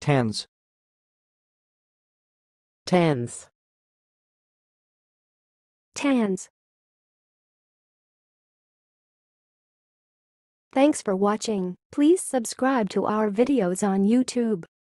Tens. Tens. Tans. Thanks for watching. Please subscribe to our videos on YouTube.